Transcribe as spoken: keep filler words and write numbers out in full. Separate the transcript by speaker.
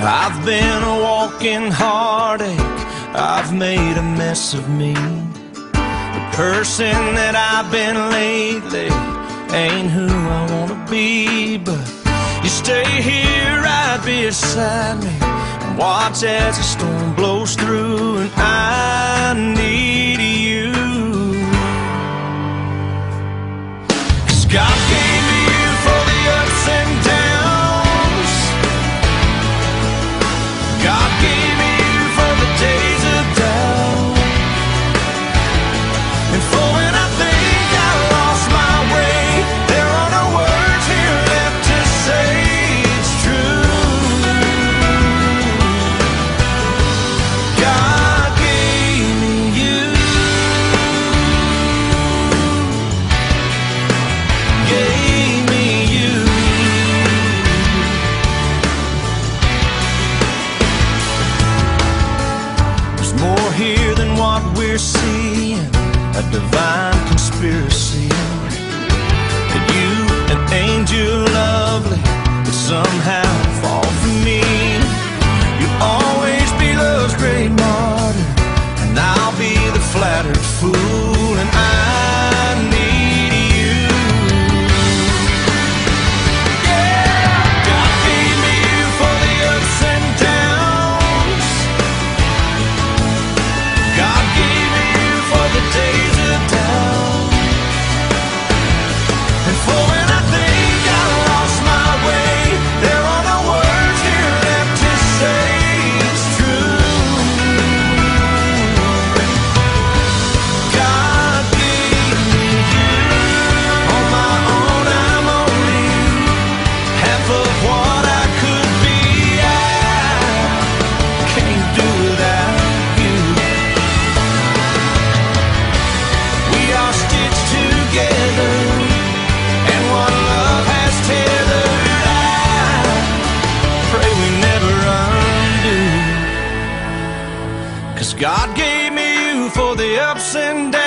Speaker 1: I've been a walking heartache, I've made a mess of me. The person that I've been lately ain't who I wanna be. But you stay here right beside me and watch as the storm blows through, and I need you. 'Cause God gave me you for the ups and downs. God gave me you for the days of doubt, and for when I think I lost my way, there are no words here left to say it's true. God gave me you, gave me you. There's more here than what we're seeing, a divine conspiracy. And you, an angel lovely, but somehow fall for me. You'll always be love's great martyr, and I'll be the flattered fool, and I need you. Yeah, God gave me you for the ups and downs. God gave me you for the days of doubt, and for when I think I lost my way, there are no words here left to say it's true. God gave me you. On my own I'm only half of what I could be. I can't do without you. We are stitched together, and what love has tethered, I pray we never undo. 'Cause God gave me you for the ups and downs.